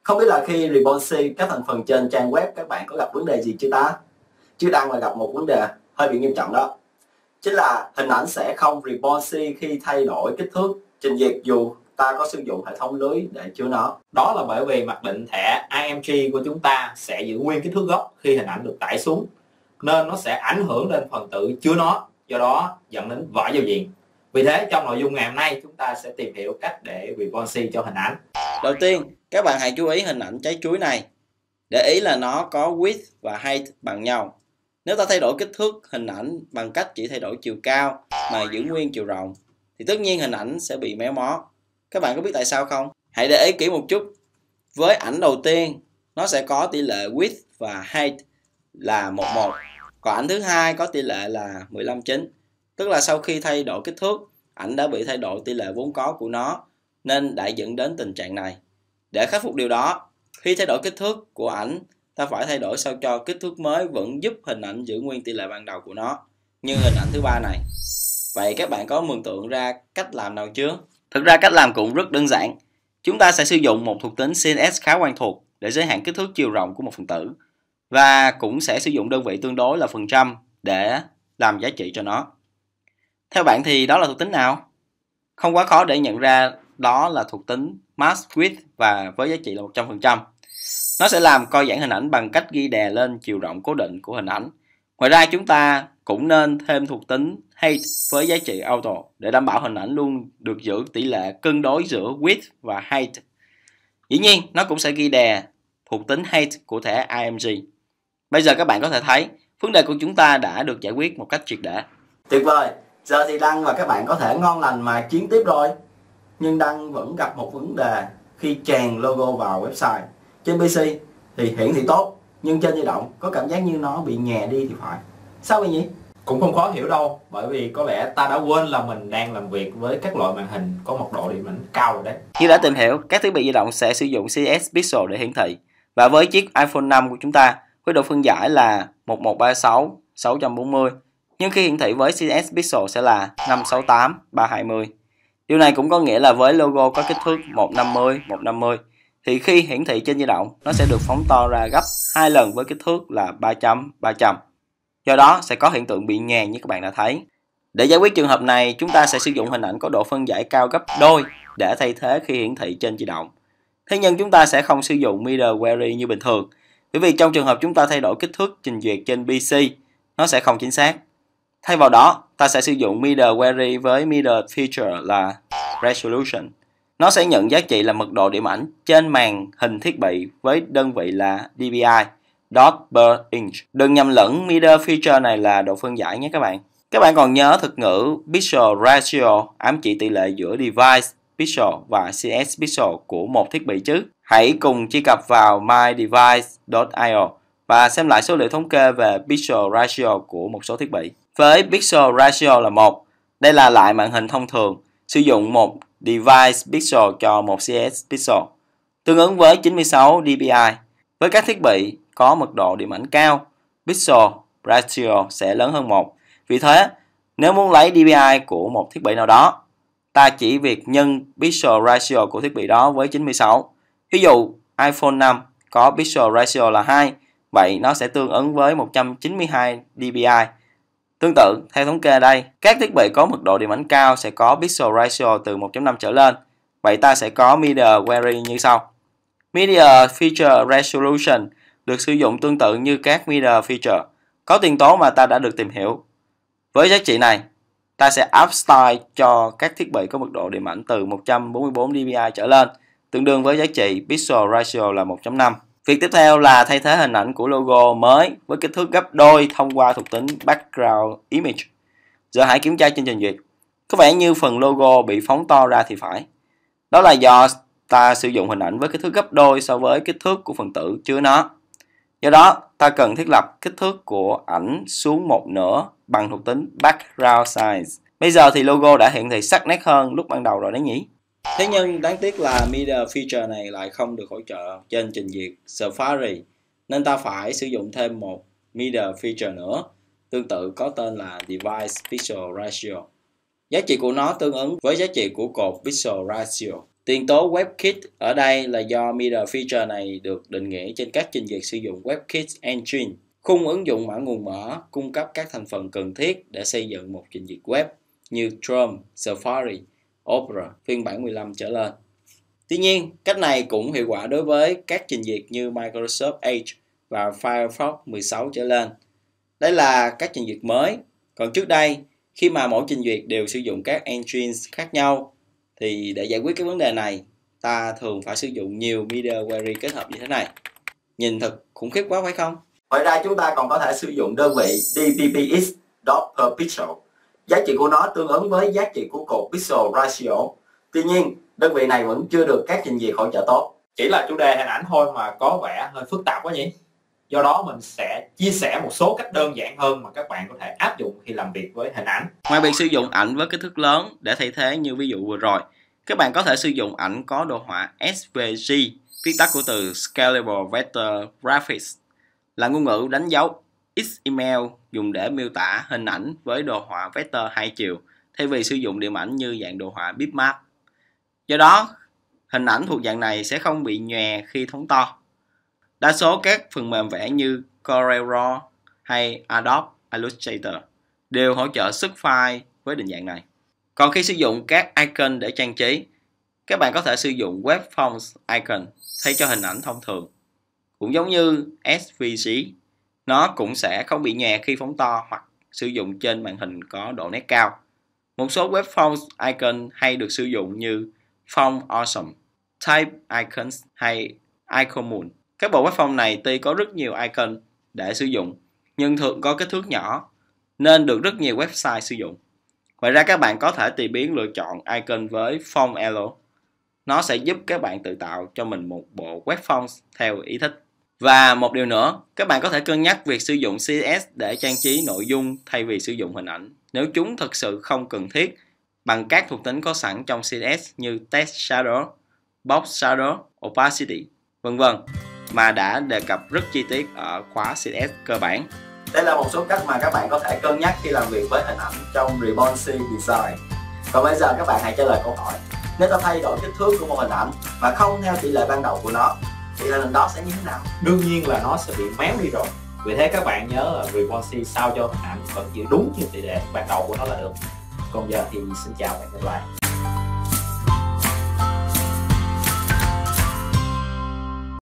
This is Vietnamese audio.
Không biết là khi responsive các thành phần trên trang web các bạn có gặp vấn đề gì chưa ta? Chứ Đăng là gặp một vấn đề hơi bị nghiêm trọng đó. Chính là hình ảnh sẽ không responsive khi thay đổi kích thước trình duyệt dù ta có sử dụng hệ thống lưới để chứa nó. Đó là bởi vì mặc định thẻ IMG của chúng ta sẽ giữ nguyên kích thước gốc khi hình ảnh được tải xuống, nên nó sẽ ảnh hưởng lên phần tử chứa nó, do đó dẫn đến vỡ giao diện. Vì thế trong nội dung ngày hôm nay chúng ta sẽ tìm hiểu cách để responsive cho hình ảnh. Đầu tiên, các bạn hãy chú ý hình ảnh trái chuối này. Để ý là nó có width và height bằng nhau. Nếu ta thay đổi kích thước hình ảnh bằng cách chỉ thay đổi chiều cao mà giữ nguyên chiều rộng, thì tất nhiên hình ảnh sẽ bị méo mó. Các bạn có biết tại sao không? Hãy để ý kỹ một chút. Với ảnh đầu tiên, nó sẽ có tỷ lệ width và height là 11. Còn ảnh thứ hai có tỷ lệ là 15:9. Tức là sau khi thay đổi kích thước, ảnh đã bị thay đổi tỷ lệ vốn có của nó, nên đã dẫn đến tình trạng này. Để khắc phục điều đó, khi thay đổi kích thước của ảnh, ta phải thay đổi sao cho kích thước mới vẫn giúp hình ảnh giữ nguyên tỷ lệ ban đầu của nó, như hình ảnh thứ ba này. Vậy các bạn có mường tượng ra cách làm nào chưa? Thực ra cách làm cũng rất đơn giản. Chúng ta sẽ sử dụng một thuộc tính CSS khá quen thuộc để giới hạn kích thước chiều rộng của một phần tử, và cũng sẽ sử dụng đơn vị tương đối là phần trăm để làm giá trị cho nó. Theo bạn thì đó là thuộc tính nào? Không quá khó để nhận ra, đó là thuộc tính mask width và với giá trị là 100%. Nó sẽ làm co giãn hình ảnh bằng cách ghi đè lên chiều rộng cố định của hình ảnh. Ngoài ra chúng ta cũng nên thêm thuộc tính height với giá trị auto để đảm bảo hình ảnh luôn được giữ tỷ lệ cân đối giữa width và height. Dĩ nhiên, nó cũng sẽ ghi đè thuộc tính height của thẻ IMG. Bây giờ các bạn có thể thấy vấn đề của chúng ta đã được giải quyết một cách triệt để. Tuyệt vời! Giờ thì Đăng và các bạn có thể ngon lành mà chiến tiếp rồi. Nhưng Đăng vẫn gặp một vấn đề khi chèn logo vào website. Trên PC thì hiển thị tốt, nhưng trên di động có cảm giác như nó bị nhè đi thì phải. Sao vậy nhỉ? Cũng không khó hiểu đâu, bởi vì có lẽ ta đã quên là mình đang làm việc với các loại màn hình có mật độ điểm ảnh cao rồi đấy. Như đã tìm hiểu, các thiết bị di động sẽ sử dụng CSS Pixel để hiển thị. Và với chiếc iPhone 5 của chúng ta, với độ phân giải là 1136 640, nhưng khi hiển thị với CSS Pixel sẽ là 568 320. Điều này cũng có nghĩa là với logo có kích thước 150 150, thì khi hiển thị trên di động, nó sẽ được phóng to ra gấp 2 lần với kích thước là 300 300. Do đó sẽ có hiện tượng bị nhè như các bạn đã thấy. Để giải quyết trường hợp này, chúng ta sẽ sử dụng hình ảnh có độ phân giải cao gấp đôi để thay thế khi hiển thị trên di động. Thế nhưng chúng ta sẽ không sử dụng Media Query như bình thường, bởi vì trong trường hợp chúng ta thay đổi kích thước trình duyệt trên PC, nó sẽ không chính xác. Thay vào đó, ta sẽ sử dụng Media Query với Media Feature là Resolution. Nó sẽ nhận giá trị là mật độ điểm ảnh trên màn hình thiết bị với đơn vị là dpi, dot per inch. Đừng nhầm lẫn, Media Feature này là độ phân giải nhé các bạn. Các bạn còn nhớ thuật ngữ Pixel Ratio ám chỉ tỷ lệ giữa device pixel và CS pixel của một thiết bị chứ? Hãy cùng truy cập vào mydevice.io và xem lại số liệu thống kê về Pixel Ratio của một số thiết bị. Với Pixel Ratio là 1, đây là lại màn hình thông thường, sử dụng một device pixel cho một CS pixel, tương ứng với 96 dpi. Với các thiết bị có mật độ điểm ảnh cao, Pixel Ratio sẽ lớn hơn 1. Vì thế, nếu muốn lấy dpi của một thiết bị nào đó, ta chỉ việc nhân Pixel Ratio của thiết bị đó với 96. Ví dụ, iPhone 5 có Pixel Ratio là 2, vậy nó sẽ tương ứng với 192 dpi. Tương tự, theo thống kê đây, các thiết bị có mật độ điểm ảnh cao sẽ có Pixel Ratio từ 1.5 trở lên. Vậy ta sẽ có Media Query như sau. Media Feature Resolution được sử dụng tương tự như các Media Feature, có tiền tố mà ta đã được tìm hiểu. Với giá trị này, ta sẽ up style cho các thiết bị có mật độ điểm ảnh từ 144 dpi trở lên, tương đương với giá trị Pixel Ratio là 1.5. Việc tiếp theo là thay thế hình ảnh của logo mới với kích thước gấp đôi thông qua thuộc tính Background Image. Giờ hãy kiểm tra trên trình duyệt. Có vẻ như phần logo bị phóng to ra thì phải. Đó là do ta sử dụng hình ảnh với kích thước gấp đôi so với kích thước của phần tử chứa nó. Do đó, ta cần thiết lập kích thước của ảnh xuống một nửa bằng thuộc tính Background Size. Bây giờ thì logo đã hiển thị sắc nét hơn lúc ban đầu rồi đấy nhỉ? Thế nhưng đáng tiếc là Media Feature này lại không được hỗ trợ trên trình duyệt Safari, nên ta phải sử dụng thêm một Media Feature nữa, tương tự có tên là Device Pixel Ratio. Giá trị của nó tương ứng với giá trị của cột Pixel Ratio. Tiền tố WebKit ở đây là do Mirror Feature này được định nghĩa trên các trình duyệt sử dụng WebKit Engine. Khung ứng dụng mã nguồn mở cung cấp các thành phần cần thiết để xây dựng một trình duyệt web như Chrome, Safari, Opera phiên bản 15 trở lên. Tuy nhiên, cách này cũng hiệu quả đối với các trình duyệt như Microsoft Edge và Firefox 16 trở lên. Đây là các trình duyệt mới. Còn trước đây, khi mà mỗi trình duyệt đều sử dụng các engines khác nhau, thì để giải quyết cái vấn đề này, ta thường phải sử dụng nhiều media query kết hợp như thế này. Nhìn thật khủng khiếp quá phải không? Ngoài ra chúng ta còn có thể sử dụng đơn vị dpps per pixel. Giá trị của nó tương ứng với giá trị của cột pixel ratio. Tuy nhiên, đơn vị này vẫn chưa được các trình duyệt hỗ trợ tốt. Chỉ là chủ đề hình ảnh thôi mà có vẻ hơi phức tạp quá nhỉ? Do đó mình sẽ chia sẻ một số cách đơn giản hơn mà các bạn có thể áp dụng khi làm việc với hình ảnh. Ngoài việc sử dụng ảnh với kích thước lớn để thay thế như ví dụ vừa rồi, các bạn có thể sử dụng ảnh có đồ họa SVG, viết tắt của từ Scalable Vector Graphics, là ngôn ngữ đánh dấu XML dùng để miêu tả hình ảnh với đồ họa vector hai chiều thay vì sử dụng điểm ảnh như dạng đồ họa bitmap. Do đó, hình ảnh thuộc dạng này sẽ không bị nhòe khi phóng to. Đa số các phần mềm vẽ như CorelDRAW hay Adobe Illustrator đều hỗ trợ xuất file với định dạng này. Còn khi sử dụng các icon để trang trí, các bạn có thể sử dụng Web Forms icon thay cho hình ảnh thông thường. Cũng giống như SVG, nó cũng sẽ không bị nhòe khi phóng to hoặc sử dụng trên màn hình có độ nét cao. Một số Web Forms icon hay được sử dụng như Font Awesome, Type Icons hay Iconmoon. Các bộ web form này tuy có rất nhiều icon để sử dụng, nhưng thường có kích thước nhỏ, nên được rất nhiều website sử dụng. Ngoài ra các bạn có thể tùy biến lựa chọn icon với Form Elo. Nó sẽ giúp các bạn tự tạo cho mình một bộ web form theo ý thích. Và một điều nữa, các bạn có thể cân nhắc việc sử dụng CSS để trang trí nội dung thay vì sử dụng hình ảnh, nếu chúng thực sự không cần thiết, bằng các thuộc tính có sẵn trong CSS như Text Shadow, Box Shadow, Opacity, vân vân, mà đã đề cập rất chi tiết ở khóa CSS cơ bản. Đây là một số cách mà các bạn có thể cân nhắc khi làm việc với hình ảnh trong Responsive Design. Còn bây giờ các bạn hãy trả lời câu hỏi. Nếu ta thay đổi kích thước của một hình ảnh mà không theo tỷ lệ ban đầu của nó, thì hình ảnh đó sẽ như thế nào? Đương nhiên là nó sẽ bị méo đi rồi. Vì thế các bạn nhớ là Responsive sao cho hình ảnh vẫn giữ đúng như tỷ lệ ban đầu của nó là được. Còn giờ thì xin chào và hẹn gặp lại.